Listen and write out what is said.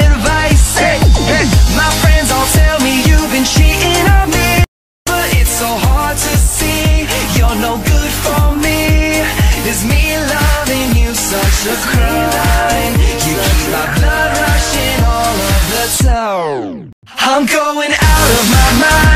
advice. My friends all tell me you've been cheating on me, but it's so hard to see you're no good for me. Is me loving you such a crime? You keep my blood rushing all of the time. I'm going out of my mind.